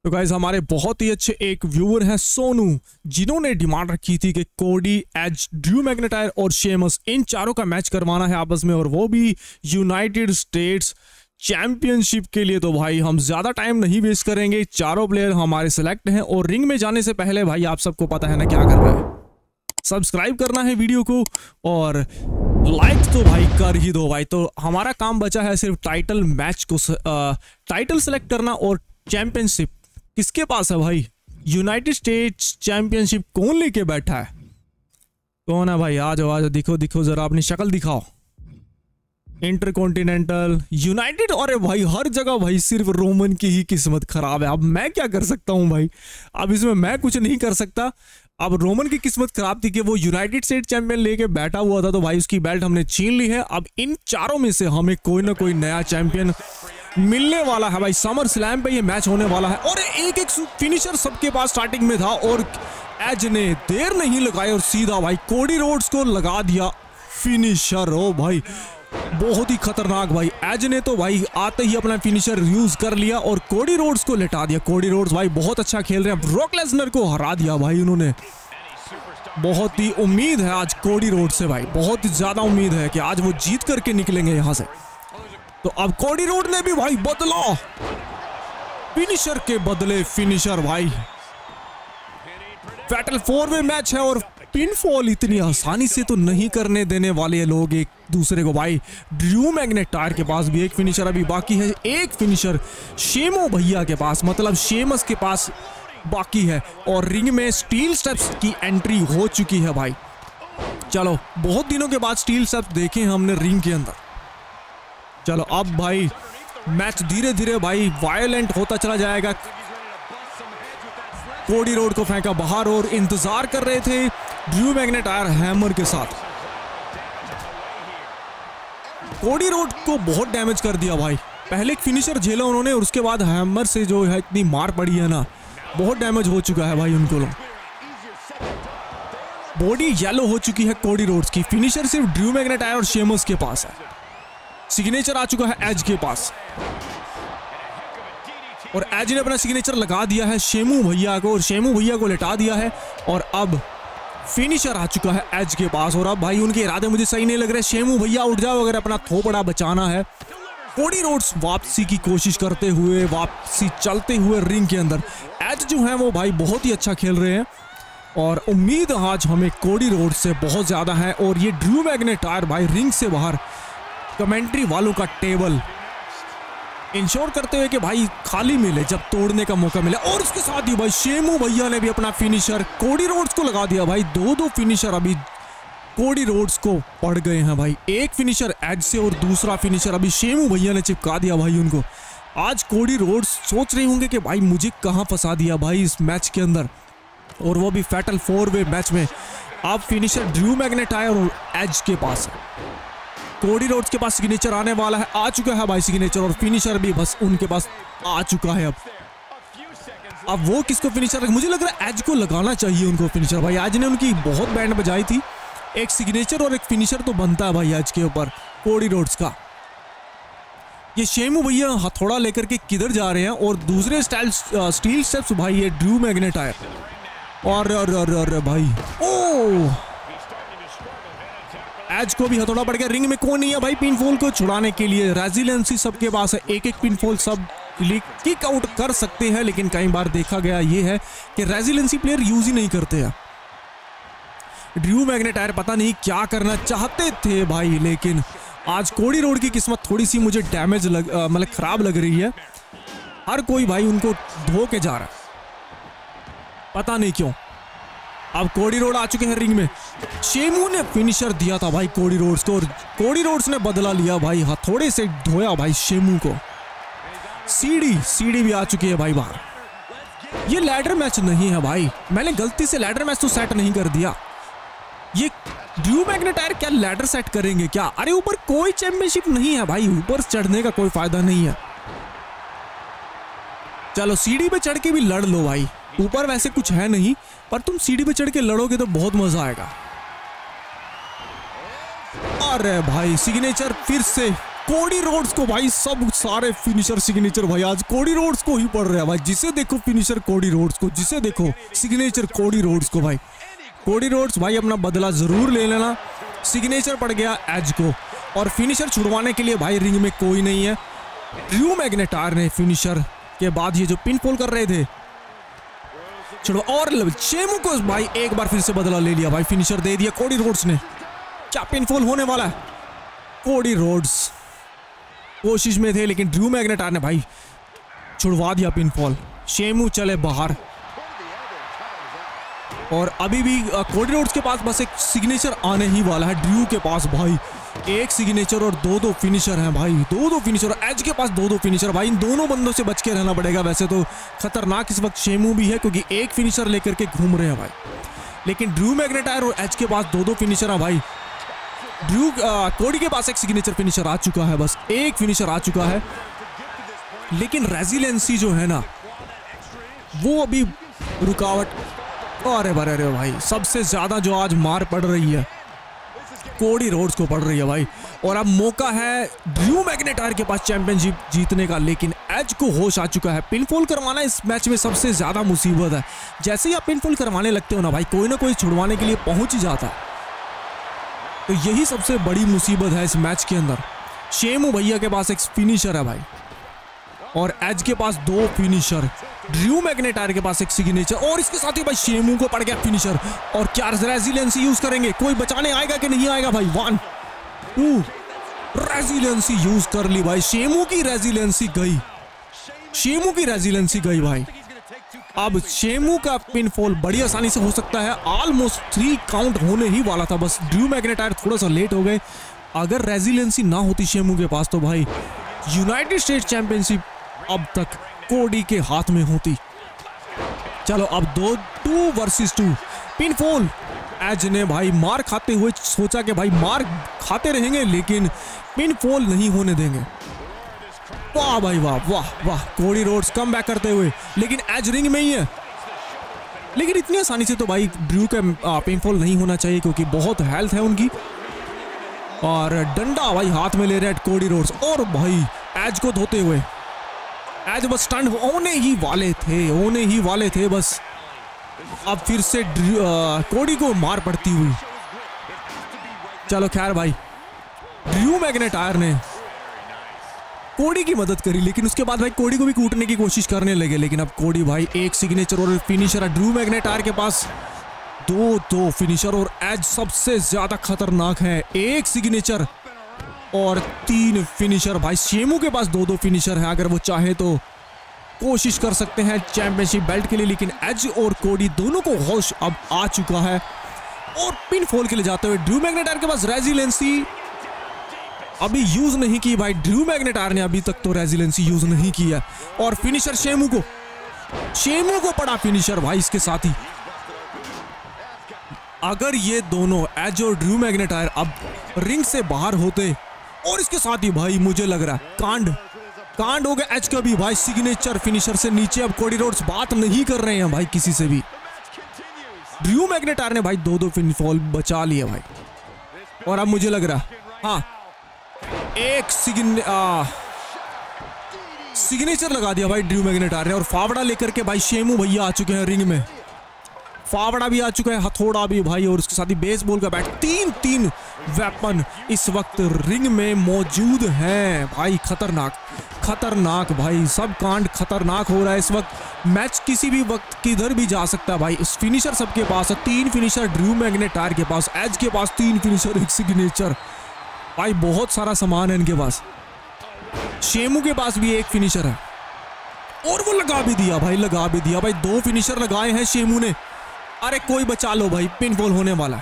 तो गाइस हमारे बहुत ही अच्छे एक व्यूअर हैं सोनू, जिन्होंने डिमांड रखी थी कि कोडी, एज, ड्रू मैकइंटायर और शेमस इन चारों का मैच करवाना है आपस में, और वो भी यूनाइटेड स्टेट्स चैंपियनशिप के लिए। तो भाई हम ज्यादा टाइम नहीं वेस्ट करेंगे, चारों प्लेयर हमारे सिलेक्ट हैं। और रिंग में जाने से पहले भाई आप सबको पता है ना क्या करना है, सब्सक्राइब करना है वीडियो को और लाइक तो भाई कर ही दो भाई। तो हमारा काम बचा है सिर्फ टाइटल मैच को टाइटल सेलेक्ट करना। और चैंपियनशिप किसके पास है भाई? यूनाइटेड स्टेट्स चैंपियनशिप कौन लेके बैठा है? कौन है भाई? आ जाओ दिखो दिखो जरा, अपनी शक्ल दिखाओ। Intercontinental, United. अरे भाई हर जगह भाई सिर्फ रोमन की ही किस्मत खराब है। अब मैं क्या कर सकता हूं भाई? अब इसमें मैं कुछ नहीं कर सकता। अब रोमन की किस्मत खराब थी कि वो यूनाइटेड स्टेट चैंपियन लेके बैठा हुआ था, तो भाई उसकी बेल्ट हमने छीन ली है। अब इन चारों में से हमें कोई ना कोई नया चैंपियन मिलने वाला है भाई। समर स्लैम पे ये मैच होने वाला है। और एक एक फिनिशर सबके पास स्टार्टिंग में था, और एज ने देर नहीं लगाई और सीधा भाई कोडी रोड्स को लगा दिया फिनिशर। ओ भाई बहुत ही खतरनाक भाई। एज ने तो भाई आते ही अपना फिनिशर यूज कर लिया और कोडी रोड्स को लेटा दिया। कोडी रोड्स भाई बहुत अच्छा खेल रहे हैं, ब्रॉक लेसनर को हरा दिया भाई उन्होंने। बहुत ही उम्मीद है आज कोडी रोड्स से भाई, बहुत ही ज्यादा उम्मीद है कि आज वो जीत करके निकलेंगे यहां से। तो अब कोडी रोड ने भी भाई बदला, फिनिशर के बदले फिनिशर भाई। फैटल 4-वे मैच है और पिनफॉल इतनी आसानी से तो नहीं करने देने वाले लोग एक दूसरे को भाई। ड्रू मैकइंटायर के पास भी एक फिनिशर अभी बाकी है, एक फिनिशर शेमो भैया के पास, मतलब शेमस के पास बाकी है। और रिंग में स्टील स्टेप्स की एंट्री हो चुकी है भाई। चलो बहुत दिनों के बाद स्टील स्टेप्स देखे हमने रिंग के अंदर। चलो अब भाई मैच धीरे धीरे भाई वायलेंट होता चला जाएगा। कोडी रोड को फेंका बाहर और इंतजार कर रहे थे ड्रू मैकइंटायर हैमर के साथ। कोडी रोड को बहुत डैमेज कर दिया भाई। पहले एक फिनिशर झेला उन्होंने और उसके बाद हैमर से जो है इतनी मार पड़ी है ना, बहुत डैमेज हो चुका है भाई उनको। बॉडी येलो हो चुकी है कोडी रोड्स की। फिनिशर सिर्फ ड्रू मैकइंटायर और शेमस के पास है। सिग्नेचर आ चुका है एज के पास और एज ने अपना सिग्नेचर लगा दिया है शेमू भैया को और शेमू भैया को लेटा दिया है। और अब फिनिशर आ चुका है एज के पास। और अब भाई उनके इरादे मुझे सही नहीं लग रहे। शेमू भैया उठ जाओ अगर अपना थोपड़ा बचाना है। कोडी रोड्स वापसी की कोशिश करते हुए, वापसी चलते हुए रिंग के अंदर। एज जो है वो भाई बहुत ही अच्छा खेल रहे हैं और उम्मीद आज हमें कोडी रोड्स से बहुत ज्यादा है। और ये ड्रू मैकइंटायर भाई रिंग से बाहर कमेंट्री वालों का टेबल इंश्योर करते हुए कि भाई खाली मिले जब तोड़ने का मौका मिले। और उसके साथ ही भाई शेमू भैया ने भी अपना फिनिशर कोडी रोड्स को लगा दिया भाई। दो फिनिशर अभी कोडी रोड्स को पड़ गए हैं भाई। एक फिनिशर एज से और दूसरा फिनिशर अभी शेमू भैया ने चिपका दिया भाई उनको। आज कोडी रोड्स सोच रहे होंगे कि भाई मुझे कहां फंसा दिया भाई इस मैच के अंदर, और वो भी फैटल 4-वे मैच में। अब फिनिशर ड्रू मैकइंटायर और एज के पास है। कोडी रोड्स के पास सिग्नेचर आने वाला है, आ चुका है भाई सिग्नेचर, और फिनिशर भी बस उनके पास आ चुका है। अब वो किसको फिनिशर, मुझे लग रहा है एज को लगाना चाहिए उनको फिनिशर भाई। एज ने उनकी बहुत बैंड बजाई थी। एक सिग्नेचर और एक फिनिशर तो बनता है भाई एज के ऊपर कोडी रोड्स का। ये शेमू भैया हथौड़ा लेकर के किधर जा रहे हैं और दूसरे स्टील स्टेप्स भाई ये ड्रू मैकइंटायर। और भाई ओ एज को भी हथौड़ा पड़ गया। रिंग में कौन नहीं है भाई पिनफॉल को छुड़ाने के लिए? रेजिलेंसी सबके पास है, एक एक पिनफॉल सब किक आउट कर सकते हैं, लेकिन कई बार देखा गया ये है कि रेजिलेंसी प्लेयर यूज ही नहीं करते हैं। ड्रू मैकइंटायर पता नहीं क्या करना चाहते थे भाई, लेकिन आज कोडी रोड की किस्मत थोड़ी सी मुझे डैमेज मतलब खराब लग रही है। हर कोई भाई उनको धो के जा रहा है, पता नहीं क्यों। अब कोडी रोड आ चुके हैं रिंग में। शेमू ने फिनिशर दिया था भाई कोडी रोड्स को और कोडी रोड्स ने बदला लिया भाई, हथौड़े से धोया भाई शेमू को। सीडी भी आ चुकी है भाई बाहर। ये लैडर मैच नहीं है भाई, मैंने गलती से लैडर मैच तो सेट नहीं कर दिया। ये ड्रू मैकइंटायर क्या लैडर सेट करेंगे क्या? अरे ऊपर कोई चैंपियनशिप नहीं है भाई, ऊपर चढ़ने का कोई फायदा नहीं है। चलो सीढ़ी पे चढ़ के भी लड़ लो भाई, ऊपर वैसे कुछ है नहीं, पर तुम सीढ़ी पे चढ़ के लड़ोगे तो बहुत मजा आएगा। अरे भाई सिग्नेचर फिर से कोडी रोड्स को भाई सब सारे फिनिशर सिग्नेचर भाई आज कोडी रोड्स को ही पड़ रहे हैं भाई। जिसे देखो फिनिशर कोडी रोड्स को, जिसे देखो सिग्नेचर कोडी रोड्स को भाई। कोडी रोड्स भाई अपना बदला जरूर ले लेना। सिग्नेचर पड़ गया एज को और फिनिशर छुड़वाने के लिए भाई रिंग में कोई नहीं है। ड्रू मैकइंटायर ने फिनिशर के बाद ये जो पिन फॉल कर रहे थे चलो, और शेमू को भाई एक बार फिर से बदला ले लिया भाई, फिनिशर दे दिया कोडी रोड्स ने। क्या पिन फॉल होने वाला है? कोडी रोड्स कोशिश में थे लेकिन ड्रू मैकइंटायर ने भाई छुड़वा दिया पिन फॉल। शेमू चले बाहर और अभी भी कोडी रोड्स के पास बस एक सिग्नेचर आने ही वाला है। ड्रू के पास भाई एक सिग्नेचर और दो फिनिशर हैं भाई, दो फिनिशर। एज के पास दो फिनिशर भाई। इन दोनों बंदों से बच के रहना पड़ेगा। वैसे तो खतरनाक इस वक्त शेमू भी है क्योंकि एक फिनिशर लेकर के घूम रहे हैं भाई, लेकिन ड्रू मैकइंटायर और एज के पास दो फिनिशर है भाई। कोडी के पास एक सिग्नेचर फिनिशर आ चुका है, बस एक फिनिशर आ चुका है, लेकिन रेजिलेंसी जो है ना वो अभी रुकावट। अरे अरे भाई सबसे ज्यादा जो आज मार पड़ रही है कोडी रोड्स को पड़ रही है भाई। और अब मौका है ड्रू मैकइंटायर के पास चैंपियनशिप जीतने का, लेकिन एज को होश आ चुका है। पिनफॉल करवाना इस मैच में सबसे ज्यादा मुसीबत है। जैसे ही आप पिनफॉल करवाने लगते हो ना भाई, कोई ना कोई छुड़वाने के लिए पहुंच ही जाता है। तो यही सबसे बड़ी मुसीबत है इस मैच के अंदर। शेमू भैया के पास एक फिनिशर है भाई और एज के पास दो फिनिशर। ड्रू मैकइंटायर के पास एक सिग्नेचर और इसके साथ ही भाई शेमू को पड़ गया फिनिशर। और क्या रेजिलेंसी यूज करेंगे? कोई बचाने आएगा कि नहीं आएगा भाई? 1 2 रेजिलेंसी यूज कर ली भाई। शेमू की रेजिलेंसी गई, शेमू की रेजिलेंसी गई भाई। अब शेमू का पिनफॉल बड़ी आसानी से हो सकता है। ऑलमोस्ट 3 काउंट होने ही वाला था, बस ड्रू मैकइंटायर थोड़ा सा लेट हो गए। अगर रेजिलेंसी ना होती शेमू के पास तो भाई यूनाइटेड स्टेट्स चैंपियनशिप अब तक कोडी के हाथ में होती। चलो अब 2 वर्सेस 2 पिनफॉल। एज ने भाई मार खाते हुए सोचा कि भाई मार खाते रहेंगे लेकिन पिनफॉल नहीं होने देंगे। वाह भाई वाह वाह वाह, कोडी रोड्स कम बैक करते हुए, लेकिन एज रिंग में ही है। लेकिन इतनी आसानी से तो भाई ड्रू का पिनफॉल नहीं होना चाहिए क्योंकि बहुत हेल्थ है उनकी। और डंडा भाई हाथ में ले रहे हैं कोडी रोड्स और भाई एज को धोते हुए। एज बस स्टंट होने ही वाले थे बस। अब फिर से कोडी को मार पड़ती हुई। चलो खैर भाई ड्रू मैकइंटायर ने कोडी की मदद करी, लेकिन उसके बाद भाई कोडी को भी कूटने की कोशिश करने लगे। लेकिन अब कोडी भाई एक सिग्नेचर और फिनिशर है। ड्रू मैकइंटायर के पास दो फिनिशर और एज सबसे ज्यादा खतरनाक है, एक सिग्नेचर और 3 फिनिशर। भाई शेमू के पास 2 फिनिशर है। अगर वो चाहे तो कोशिश कर सकते हैं चैंपियनशिप बेल्ट के लिए, लेकिन एज और कोडी दोनों को होश अब आ चुका है। और पिनफॉल के लिए जाते हुए ड्रू मैकइंटायर के पास रेजिलेंसी अभी यूज नहीं की भाई। ड्रू मैकइंटायर ने अभी तक तो रेजिलेंसी यूज नहीं किया। और फिनिशर शेमू को पड़ा फिनिशर भाई इसके साथ ही। अगर ये दोनों एज और ड्रू मैकइंटायर अब रिंग से बाहर होते, और इसके साथ ही भाई मुझे लग रहा है कांड हो गया एज का भी भाई। सिग्नेचर फिनिशर से नीचे अब कोडी रोड्स बात नहीं कर रहे हैं भाई किसी से भी। ड्रू मैकइंटायर ने भाई 2 पिनफॉल बचा लिए भाई। और अब मुझे लग रहा हाँ एक सिग्नेचर लगा दिया भाई ड्रू मैकइंटायर ने। और फावड़ा लेकर के भाई शेमू भैया आ चुके हैं रिंग में। फावड़ा भी आ चुका है, हथौड़ा भी भाई, और उसके साथ ही बेसबॉल का बैट। 3 वेपन इस वक्त रिंग में मौजूद हैं भाई। खतरनाक भाई, सब कांड खतरनाक हो रहा है इस वक्त। मैच किसी भी वक्त किधर भी जा सकता है भाई। फिनिशर सबके पास है, 3 फिनिशर ड्रू मैकइंटायर के पास, एज के पास 3 फिनिशर, 1 सिग्नेचर भाई। बहुत सारा सामान है इनके पास। शेमू के पास भी 1 फिनिशर है और वो लगा भी दिया भाई। 2 फिनिशर लगाए हैं शेमू ने। अरे कोई बचा लो भाई, पिनफॉल होने वाला है।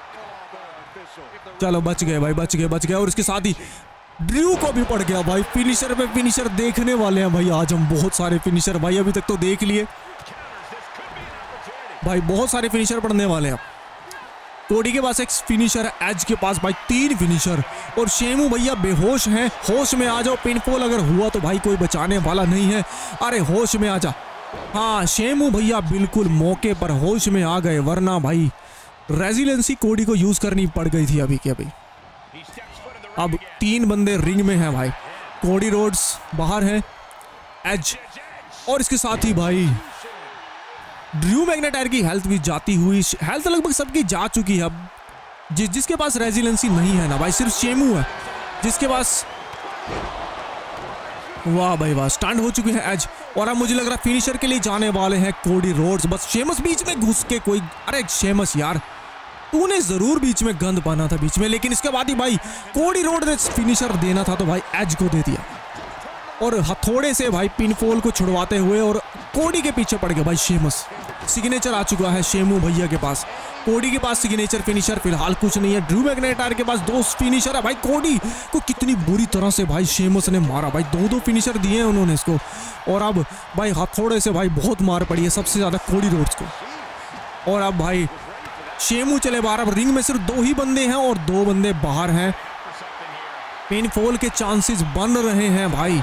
चलो बच गए भाई, बच गए। और इसके साथ ही ड्रू को भी पड़ गया भाई। फिनिशर पे फिनिशर देखने वाले हैं भाई आज हम। बहुत सारे फिनिशर भाई अभी तक तो देख लिए भाई, बहुत सारे फिनिशर पड़ने वाले हैं। कोडी के पास 1 फिनिशर है, एज के पास भाई 3 फिनिशर। और शेमू भैया बेहोश हैं। होश में आ जाओ, पिनफॉल अगर हुआ तो भाई कोई बचाने वाला नहीं है। अरे होश में आ जा। हाँ शेमू भैया बिल्कुल मौके पर होश में आ गए, वरना भाई रेजिलेंसी कोडी को यूज करनी पड़ गई थी अभी के अभी। अब 3 बंदे रिंग में हैं भाई। कोडी रोड्स बाहर है, एज और इसके साथ ही भाई ड्रू मैकइंटायर की हेल्थ भी जाती हुई, हेल्थ लगभग सबकी जा चुकी है। अब जिसके पास रेजिलेंसी नहीं है ना भाई, सिर्फ शेमू है जिसके पास। वाह भाई वाह, स्टंट हो चुके हैं एज और अब मुझे लग रहा है फिनिशर के लिए जाने वाले हैं कोडी रोड्स। बस शेमस बीच में घुस के कोई, अरे शेमस यार तूने जरूर बीच में गंद पाना था बीच में, लेकिन इसके बाद ही भाई कोडी रोड ने फिनिशर देना था तो भाई एज को दे दिया और हथौड़े से भाई पिनफॉल को छुड़वाते हुए और कोडी के पीछे पड़ गया भाई शेमस। सिग्नेचर आ चुका है शेमू भैया के पास। कोडी के पास सिग्नेचर फिनिशर फिलहाल कुछ नहीं है। ड्रू मैकइंटायर के पास 2 फिनिशर है भाई। कोडी को कितनी बुरी तरह से भाई शेमस ने मारा भाई, 2 फिनिशर दिए हैं उन्होंने इसको और अब भाई हथौड़े से भाई बहुत मार पड़ी है सबसे ज्यादा कोडी रोड्स को। और अब भाई शेमू चले बाहर। अब रिंग में सिर्फ 2 ही बंदे हैं और 2 बंदे बाहर हैं। पिनफॉल के चांसेस बन रहे हैं भाई,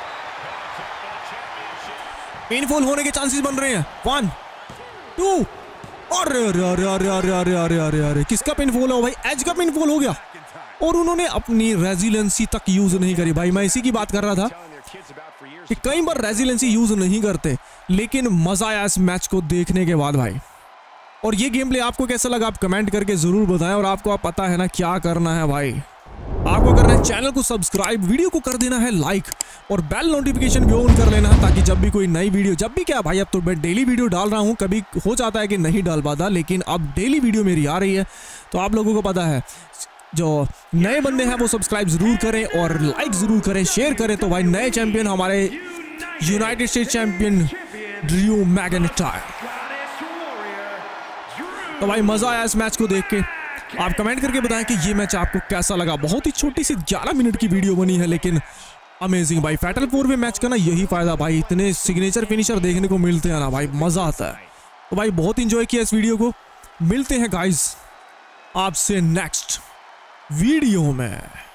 पिनफॉल होने के चांसेस बन रहे हैं। 1 2 अरे अरे अरे अरे अरे अरे अरे अरे अरे किसका पिनफॉल हो भाई? एज का पिनफॉल हो गया और उन्होंने अपनी रेजिलेंसी तक यूज नहीं करी भाई। मैं इसी की बात कर रहा था कि कई बार रेजिलेंसी यूज नहीं करते, लेकिन मजा आया इस मैच को देखने के बाद भाई। और ये गेम प्ले आपको कैसा लगा आप कमेंट करके जरूर बताएं। और आपको आप पता है ना क्या करना है भाई, आपको करना है चैनल को सब्सक्राइब, वीडियो को कर देना है लाइक और बेल नोटिफिकेशन भी ऑन कर लेना है ताकि जब भी कोई नई वीडियो, जब भी क्या भाई अब तो मैं डेली वीडियो डाल रहा हूँ, कभी हो जाता है कि नहीं डाल पाता, लेकिन अब डेली वीडियो मेरी आ रही है तो आप लोगों को पता है। जो नए बंदे हैं वो सब्सक्राइब जरूर करें और लाइक जरूर करें, शेयर करें। तो भाई नए चैंपियन हमारे United States champion Drew McIntyre. तो भाई मजा आया इस मैच को देख के। आप कमेंट करके बताएं कि ये मैच आपको कैसा लगा। बहुत ही छोटी सी 11 मिनट की वीडियो बनी है लेकिन अमेजिंग भाई। फैटल 4 में मैच का ना यही फायदा भाई, इतने सिग्नेचर फिनिशर देखने को मिलते हैं ना भाई, मजा आता है। तो भाई बहुत इंजॉय किया इस वीडियो को। मिलते हैं गाइस आपसे नेक्स्ट वीडियो में।